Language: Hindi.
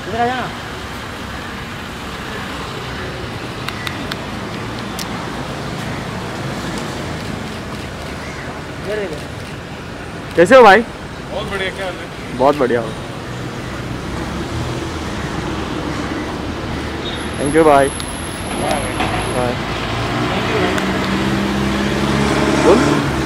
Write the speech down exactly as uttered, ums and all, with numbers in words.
इधर आ जाना। कैसे हो भाई? बहुत बढ़िया। क्या हाल है? बहुत बढ़िया हो। थैंक यू भाई। बाय। बोल।